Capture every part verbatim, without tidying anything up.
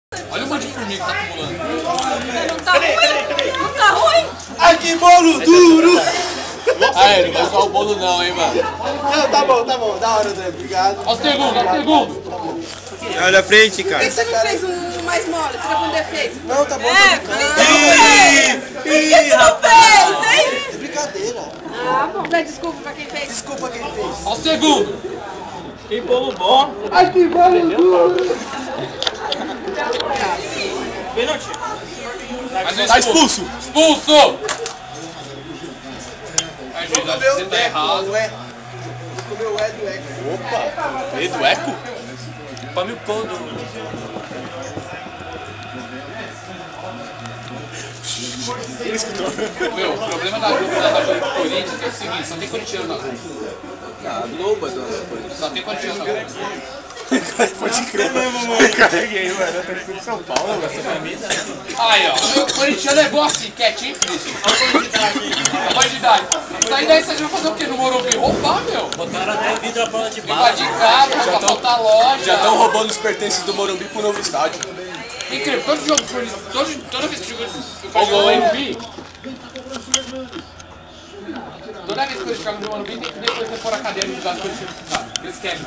Olha o monte de formiga que tá acumulando. Não tá ruim? Não tá ruim? Ai, que bolo duro! Ah, é, não vai usar o bolo não, hein, mano. Não, tá bom, tá bom. Da hora, André. Obrigado. Ó o segundo, ó o segundo. Olha a frente, Por cara. que você não fez um mais mole? Você vai com defeito? Não, tá bom. É, tá por bom. que você não fez? Por que você não fez, hein? É brincadeira. Ah, bom. Dá desculpa pra quem fez. Desculpa quem fez. Ó o segundo. Que bolo bom. Ai, que bolo duro! Pênalti. Tá expulso. Expulso. Ai, Jesus, Comeu você o tá errado. Eco, é. Comeu o E do Eco. Opa. E do eco? Come o pão do... Meu, o problema da Globo da Rádio do Corinthians é o seguinte, só tem corintiano na Globo. A Globo, dona. Só tem corintiano na Globo. Pode crer, mamãe. Carreguei, mano. Eu tô aqui em São Paulo, essa camisa. Aí, ó. O corintiano é bom assim, quietinho, triste. A quantidade. Isso aí daí você vai fazer o quê? No Morumbi? Roubar, meu. Botaram até vidro à prova de bala. Invadir casa, roubar faltar loja. Já estão roubando os pertences do Morumbi pro novo estádio. Incrível, todo jogo que for, todo, toda vez que eu jogo no Morumbi, toda vez que eu jogo no Morumbi, tem que depois repor a cadeira de lado que eles querem.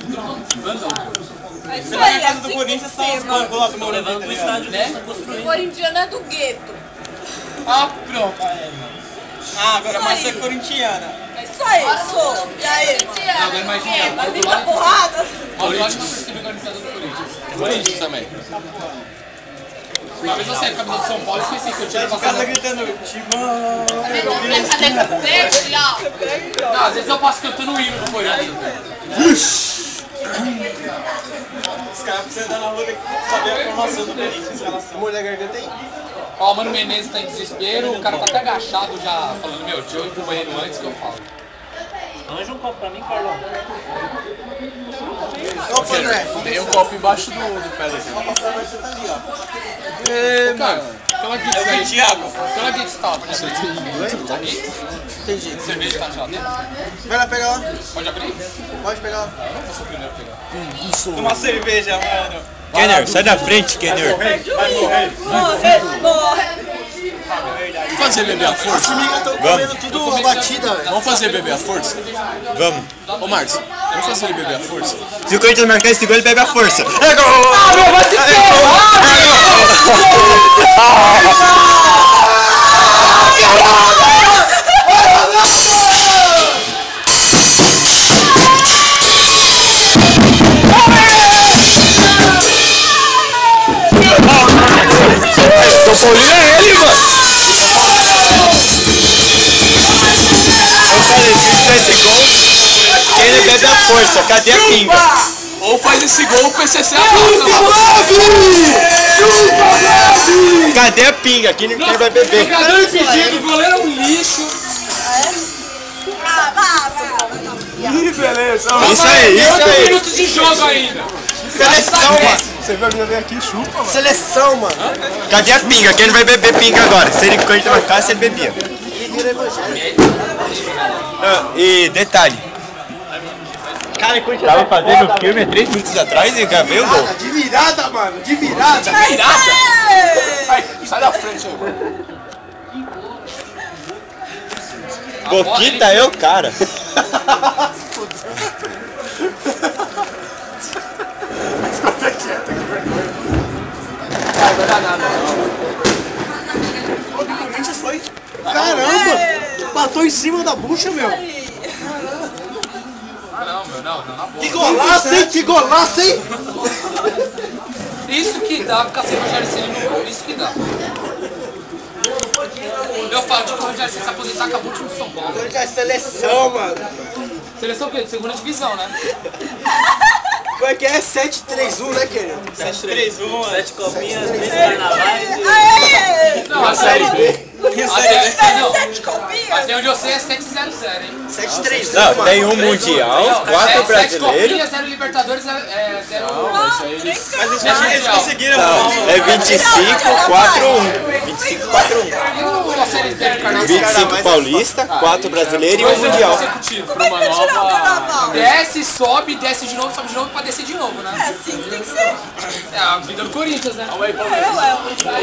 É isso Na aí, casa do assim Corinthians tem que são ser, os mano. bancos lá do Morumbi, tá ligado? Né? O corintiano é do gueto. Ah, pronto. Ah, agora vai ser corintiana. É isso aí, sou. E aí, Não, agora imagina. vai vir pra porrada? Olha, eu acho que não percebi a organização do Corinthians. Corinthians também. Uma vez eu saí com a camisa de São Paulo e esqueci que eu tinha Casa passado. gritando, Timão. Caneca verde, ó. Não, às vezes eu passo cantando o hino do Corinthians. Os caras precisam dar na rua saber a formação do Corinthians em relação. Mulher garganta aí. Ó, o Mano Menezes tá em desespero, o cara tá até agachado já, falando, meu, deixa eu ir pro banheiro antes que eu falo. Arranja um copo pra mim, Carlão. Opa, André. Tem um copo embaixo do, do pé daqui. Você tá ali, ó. É, Cara, toma aqui disso aí. Thiago. Toma aqui desse tal, pode abrir. Aqui? Entendi. Cerveja tá na geladeira? Vai lá pegar lá. Pode abrir? Pode pegar lá. Eu não vou ser o primeiro a pegar. Toma cerveja, mano. Kenner, sai da frente, Kenner. Vai morrer. Morre, morre. Vamos fazer beber a força? Formiga estão comendo tudo batida, velho. Vamos fazer beber a força? Vamos. Ô, Marcos, vamos fazer ele beber a força? Se o Corinthians marcar esse gol, ele bebe a força. É gol! Ah, meu, vai se São Paulino é ele, mano! Eu falei, se fizer esse gol, que ele bebe a força. Cadê a pinga? Ou faz esse gol, o P C C abraça, mano. Cadê a pinga? Quem, quem vai beber? Jogador impedido, o goleiro é um lixo. Ah, vá, vá. Ih, beleza. Isso aí, Tem isso oito aí. minutos de jogo ainda. Seleção, mano. Você vai vir aqui e chupa, mano. Seleção, mano. Cadê a pinga? Quem vai beber pinga agora? Se ele Corinthians marcar, se ele bebia. Ele vira evangélico. Ah, e detalhe. Tava fazendo filme há três minutos atrás e gravei o gol. De virada, mano. De virada. Virada! Ai, sai da frente aí. Boquita é o cara. O Corinthians foi. Caramba! Matou em cima da bucha, meu. Não, meu, não, não, na boa. Que golaço, hein? Que golaço, hein? Isso que dá ficar sem o Rogério Ceni no gol, isso que dá. Eu falo de que o Rogério Ceni se aposentar, acabou o time de São Paulo. Corinthians é seleção, mano. Seleção o quê? De segunda divisão, né? Como é que é? sete três um, né, querido? sete três um, sete copinhas, três carnavais e... Aê! Não, a série B. Até, não, Sete copinhas. até onde eu sei é sete zero zero, hein? sete três um, Não, mano. tem um mundial, quatro Sete brasileiros. copinhas, zero Libertadores, é, é zero... Mas eles conseguiram. Não, é vinte e cinco, quatro um. vinte e cinco, quatro um. E o- a série vinte e cinco paulista, quatro brasileiro e um mundial. Como é que vai tirar o carnaval? Desce, sobe, desce de novo, sobe de novo pra descer de novo, né? É assim que tem que ser. É a vida do Corinthians, né? É, ué.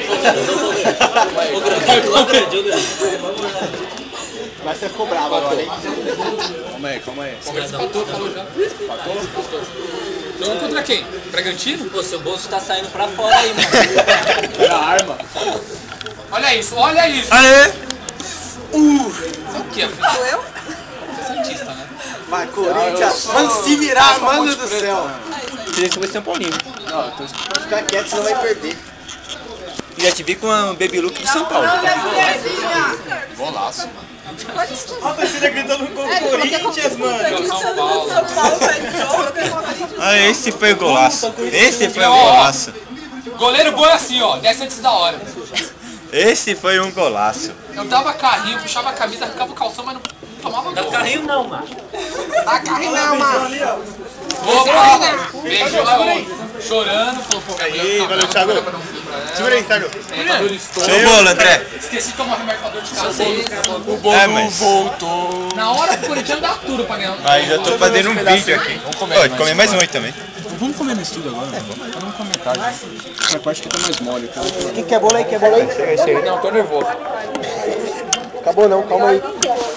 Vai ser ficou bravo agora, hein? Calma aí, calma aí. Palmeiras empatou, falou já. Empatou? Jogando contra quem? Bragantino? Pô, seu bolso tá saindo pra fora aí, mano. Era a arma. Olha isso, olha isso! Aê! Sabe o que é? Sou eu? Você é santista, né? Vai, Corinthians, vamos se virar, mano do céu. Queria que foi São Paulino. Fica quieto, senão vai perder. Já te vi com a Baby Look do São Paulo. Golaço. Ó, você gritando com o Corinthians, mano. São Paulo faz jogo, eu quero colocar gente. Ah, esse foi o golaço. Esse foi o golaço. Goleiro bom é assim, ó, desce antes da hora. Esse foi um golaço. Eu dava carrinho, puxava a camisa, arrancava o calção, mas não tomava gol. Carrinho não, mano. Tá carrinho não, mano. Opa! Beijou lá, chorando, falou, pô, Aí, valeu, Thiago. Segura aí, Thiago. Seu bolo, André. Esqueci de tomar remarcador de casa. O bolo é, mas... Voltou. Na hora o Corinthians dá tudo pra ganhar. Aí já tô fazendo um vídeo aqui. Pode comer mais um aí também. Vamos comer no estúdio agora, né? Vamos comentar. Essa parte que tá mais mole, cara. Quem quer bolo aí? Quer bolo aí? Não, tô nervoso. Acabou não, calma aí.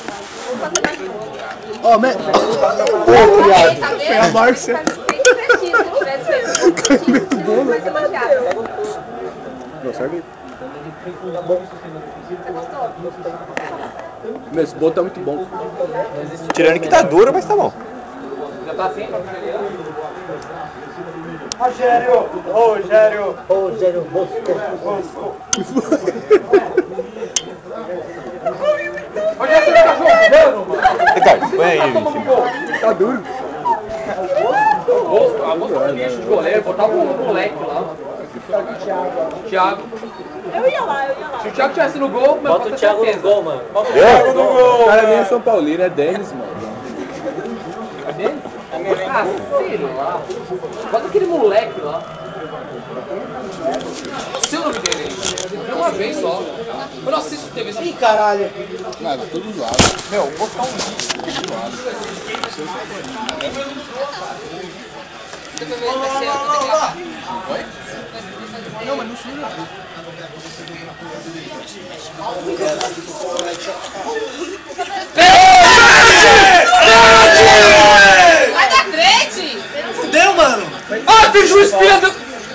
Ó, me... Ô, criado. Foi a Márcia. Muito bom, né? Não, serve aí. Meu, esse bolo tá muito bom. Tirando que tá duro, mas tá bom. Já tá assim? Rogério! Rogério! Rogério Bosco! Rogério, você tá jogando, mano? Ricardo, põe aí, gente. Tá duro? A moça do lixo de goleiro, botava um moleque lá. Thiago. Eu ia lá, eu ia lá. Se o Thiago tivesse no gol, meu Bota o Thiago no gol, mano. O cara nem é São Paulino, é Denis, mano. Ah, sei lá. Bota aquele moleque lá. Não sei o nome dele. É uma vez só. Eu não assisto T V. Ih, caralho. Nada, todos zoado. Meu, vou botar um vídeo. Não, mas não sou eu. Vai dar trade! Fudeu, mano. Ah, tem juiz pilha!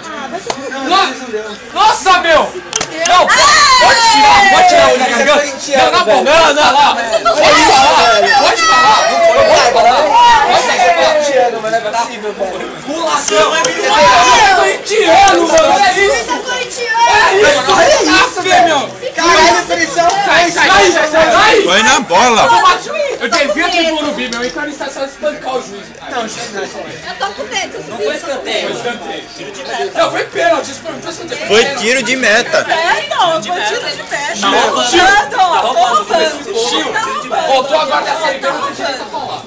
Nossa, meu! Não, pode tirar, pode tirar o da garganta! Não, na boca! Não, não, não! Pode falar! Pode falar! Pode falar! Pode falar! Pulação! É corintiano, mano! É isso! É isso! Nossa, meu! Caralho, pressão. Sai, sai, sai, sai! Sai! Põe na bola. Eu devia ter Morumbi, meu. Eu entrar no estádio só espancar o juiz. Não, Eu tô com medo. Não foi escanteio. não, foi pênalti. Isso foi escanteio. Foi tiro de meta. É, então, foi tiro de pé. Tá roubando. Tá roubando. Voltou agora da série B, não tem jeito pra falar.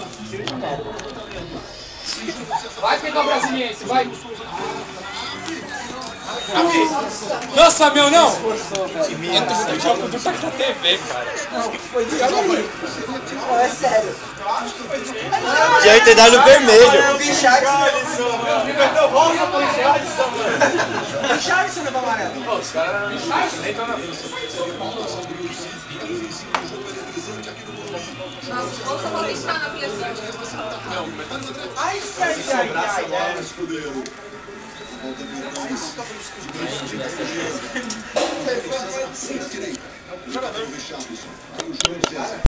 Vai pegar o brasiliense, vai. Nossa, meu, não! Entra no jogo do tá na T V, cara. É sério. Tinha que ter dado vermelho. Richardson no amarelo. Os caras nem estão na frente. Nossa, vou deixar na minha vida. Ai, ai, ai, ai.